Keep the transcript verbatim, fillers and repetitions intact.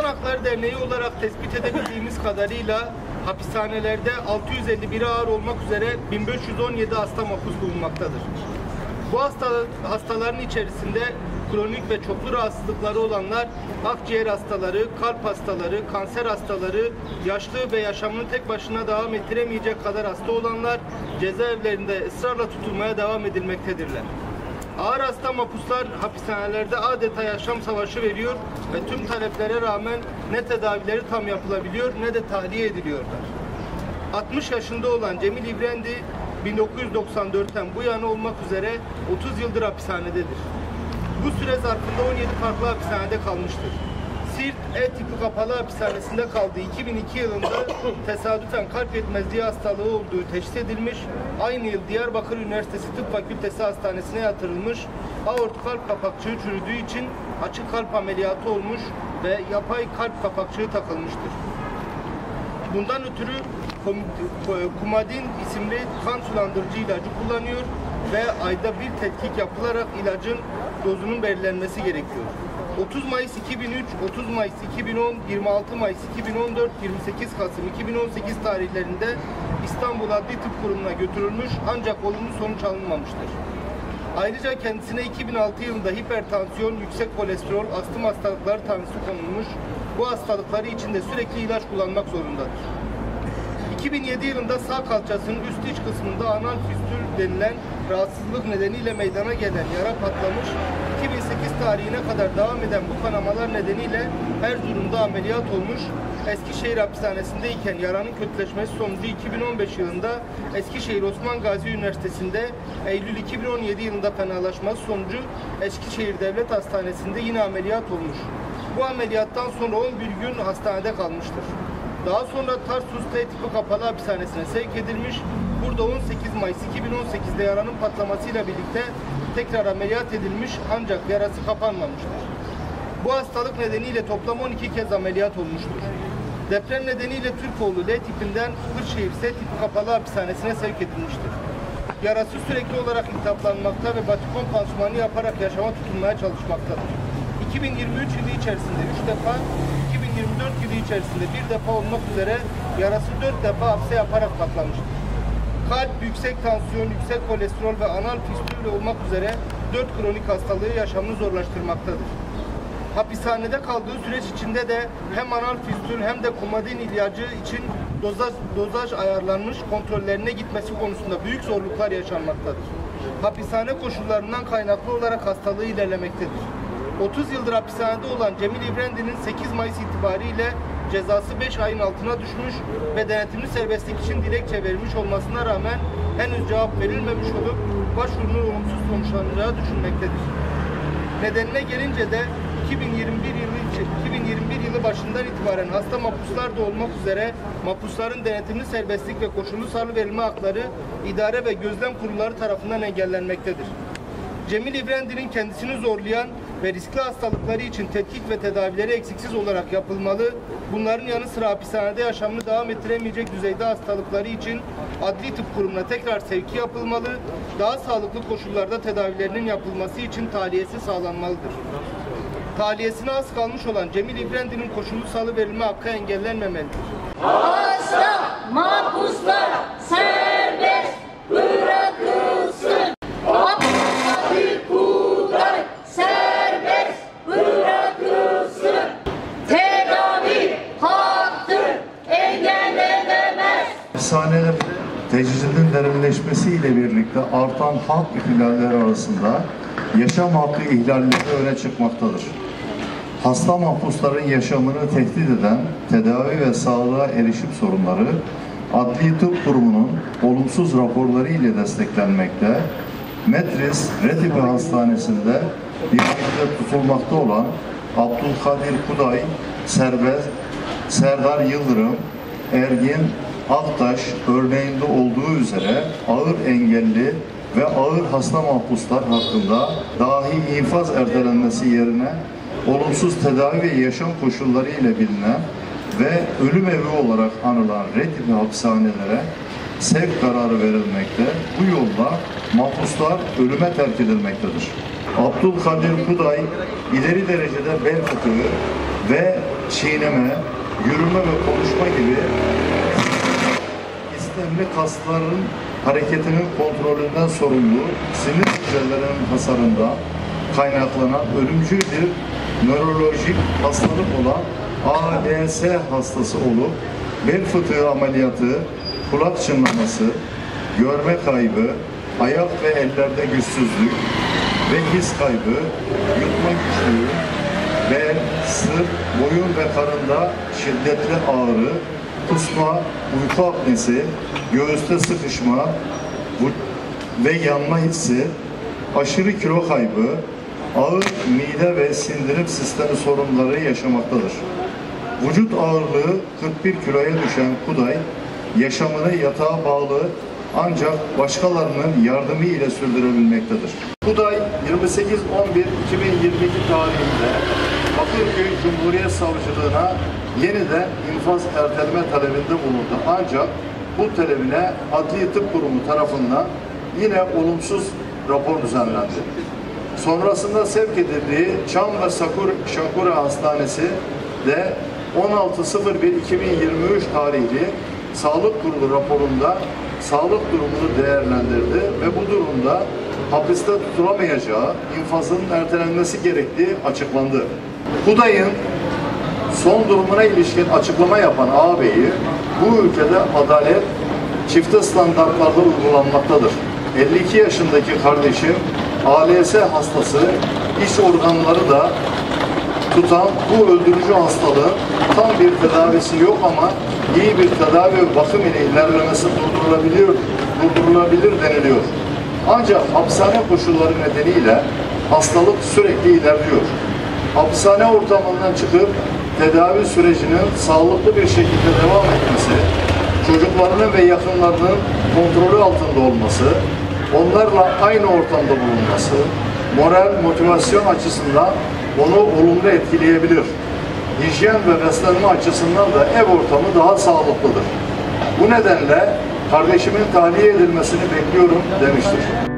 İnsan Hakları Derneği olarak tespit edebildiğimiz kadarıyla hapishanelerde altı yüz elli biri ağır olmak üzere bin beş yüz on yedi hasta mahpus bulunmaktadır. Bu hasta, hastaların içerisinde kronik ve çoklu rahatsızlıkları olanlar, akciğer hastaları, kalp hastaları, kanser hastaları, yaşlı ve yaşamını tek başına devam ettiremeyecek kadar hasta olanlar cezaevlerinde ısrarla tutulmaya devam edilmektedirler. Ağır hasta mahpuslar hapishanelerde adeta yaşam savaşı veriyor ve tüm taleplere rağmen ne tedavileri tam yapılabiliyor ne de tahliye ediliyorlar. altmış yaşında olan Cemil İvrendi bin dokuz yüz doksan dörtten bu yana olmak üzere otuz yıldır hapishanededir. Bu süre zarfında on yedi farklı hapishanede kalmıştır. Siirt E tipi kapalı hapishanesinde kaldığı iki bin iki yılında tesadüfen kalp yetmezliği hastalığı olduğu teşhis edilmiş, aynı yıl Diyarbakır Üniversitesi Tıp Fakültesi Hastanesi'ne yatırılmış, aort kalp kapakçığı çürüdüğü için açık kalp ameliyatı olmuş ve yapay kalp kapakçığı takılmıştır. Bundan ötürü Coumadin isimli kan sulandırıcı ilacı kullanıyor ve ayda bir tetkik yapılarak ilacın dozunun belirlenmesi gerekiyor. otuz Mayıs iki bin üç, otuz Mayıs iki bin on, yirmi altı Mayıs iki bin on dört, yirmi sekiz Kasım iki bin on sekiz tarihlerinde İstanbul Adli Tıp Kurumu'na götürülmüş ancak olumlu sonuç alınmamıştır. Ayrıca kendisine iki bin altı yılında hipertansiyon, yüksek kolesterol, astım hastalıkları tanısı konulmuş. Bu hastalıkları için de sürekli ilaç kullanmak zorundadır. iki bin yedi yılında sağ kalçasının üst iç kısmında anal fistül denilen rahatsızlık nedeniyle meydana gelen yara patlamış. iki bin sekiz tarihine kadar devam eden bu kanamalar nedeniyle Erzurum'da ameliyat olmuş. Eskişehir hapishanesindeyken yaranın kötüleşmesi sonucu iki bin on beş yılında Eskişehir Osman Gazi Üniversitesi'nde, Eylül iki bin on yedi yılında fenalaşması sonucu Eskişehir Devlet Hastanesi'nde yine ameliyat olmuş. Bu ameliyattan sonra on bir gün hastanede kalmıştır. Daha sonra Tarsus T tipi kapalı hapishanesine sevk edilmiş. Burada on sekiz Mayıs iki bin on sekiz'de yaranın patlamasıyla birlikte tekrar ameliyat edilmiş ancak yarası kapanmamıştır. Bu hastalık nedeniyle toplam on iki kez ameliyat olmuştur. Deprem nedeniyle Türkoğlu L tipinden Kırşehir S tipi kapalı hapishanesine sevk edilmiştir. Yarası sürekli olarak iltihaplanmakta ve batikon pansumanı yaparak yaşama tutunmaya çalışmaktadır. iki bin yirmi üç yılı içerisinde üç defa, iki bin yirmi dört yılı içerisinde bir defa olmak üzere yarası dört defa hapse yaparak patlamıştır. Kalp, yüksek tansiyon, yüksek kolesterol ve anal fistül olmak üzere dört kronik hastalığı yaşamını zorlaştırmaktadır. Hapishanede kaldığı süreç içinde de hem anal fistül hem de Coumadin ilacı için dozaj, dozaj ayarlanmış, kontrollerine gitmesi konusunda büyük zorluklar yaşanmaktadır. Hapishane koşullarından kaynaklı olarak hastalığı ilerlemektedir. otuz yıldır hapishanede olan Cemil İvrendi'nin sekiz Mayıs itibariyle cezası beş ayın altına düşmüş ve denetimli serbestlik için dilekçe verilmiş olmasına rağmen henüz cevap verilmemiş olup başvurunun olumsuz sonuçlanacağı düşünülmektedir. Nedenine gelince de iki bin yirmi bir yılı iki bin yirmi bir yılı başından itibaren hasta mahpuslar da olmak üzere mahpusların denetimli serbestlik ve koşullu salıverilme hakları idare ve gözlem kurulları tarafından engellenmektedir. Cemil İvrendi'nin kendisini zorlayan ve riskli hastalıkları için tetkik ve tedavileri eksiksiz olarak yapılmalı. Bunların yanı sıra hapishanede yaşamını devam ettiremeyecek düzeyde hastalıkları için Adli Tıp Kurumu'na tekrar sevki yapılmalı. Daha sağlıklı koşullarda tedavilerinin yapılması için tahliyesi sağlanmalıdır. Tahliyesine az kalmış olan Cemil İvrendi'nin koşullu salıverilme hakkı engellenmemelidir. Hasta mahpuslar serbest bırakılsın. Abdülkadir Kuday serbest bırakılsın. Tedavi hakkı engellenemez. Hapishanelerde tecridin derinleşmesiyle birlikte artan hak ihlalleri arasında yaşam hakkı ihlalleri öne çıkmaktadır. Hasta mahpusların yaşamını tehdit eden tedavi ve sağlığa erişim sorunları Adli Tıp Kurumu'nun olumsuz raporları ile desteklenmekte. Metris Retipi Hastanesi'nde birlikte tutulmakta olan Abdülkadir Kuday, Serbest, Serdar Yıldırım, Ergin Aktaş örneğinde olduğu üzere ağır engelli ve ağır hasta mahpuslar hakkında dahi infaz ertelenmesi yerine olumsuz tedavi ve yaşam koşulları ile bilinen ve ölüm evi olarak anılan Retipi hapishanelere sevk kararı verilmekte. Bu yolla mahpuslar ölüme terk edilmektedir. Abdülkadir Kuday ileri derecede bel fıtığı ve çiğneme, yürüme ve konuşma gibi istemli kasların hareketinin kontrolünden sorumlu sinir hücrelerinin hasarında kaynaklanan ölümcül bir nörolojik hastalık olan A L S hastası olup bel fıtığı ameliyatı, kulak çınlaması, görme kaybı, ayak ve ellerde güçsüzlük ve his kaybı, yutma güçlüğü, bel, sırt, boyun ve karında şiddetli ağrı, kusma, uyku apnesi, göğüste sıkışma ve yanma hissi, aşırı kilo kaybı, ağır mide ve sindirim sistemi sorunları yaşamaktadır. Vücut ağırlığı kırk bir kiloya düşen Kuday, yaşamını yatağa bağlı ancak başkalarının yardımı ile sürdürebilmektedir. Kuday yirmi sekiz on bir iki bin yirmi iki tarihinde Bakırköy Cumhuriyet Savcılığına yeniden infaz erteleme talebinde bulundu. Ancak bu talebine Adli Tıp Kurumu tarafından yine olumsuz rapor düzenlendi. Sonrasında sevk edildiği Çam ve Sakur, Şakura Hastanesi de on altı sıfır bir iki bin yirmi üç tarihli Sağlık Kurulu raporunda sağlık durumunu değerlendirdi ve bu durumda hapiste tutulamayacağı, infazının ertelenmesi gerektiği açıklandı. Kuday'ın son durumuna ilişkin açıklama yapan ağabeyi, bu ülkede adalet çifte standartlarda uygulanmaktadır. elli iki yaşındaki kardeşim A L S hastası, iç organları da tutan bu öldürücü hastalığın tam bir tedavisi yok ama iyi bir tedavi ve bakım ile ilerlemesi durdurulabilir, durdurulabilir deniliyor. Ancak hapishane koşulları nedeniyle hastalık sürekli ilerliyor. Hapishane ortamından çıkıp tedavi sürecinin sağlıklı bir şekilde devam etmesi, çocuklarının ve yakınlarının kontrolü altında olması, onlarla aynı ortamda bulunması, moral, motivasyon açısından onu olumlu etkileyebilir. Hijyen ve beslenme açısından da ev ortamı daha sağlıklıdır. Bu nedenle kardeşimin tahliye edilmesini bekliyorum demiştir.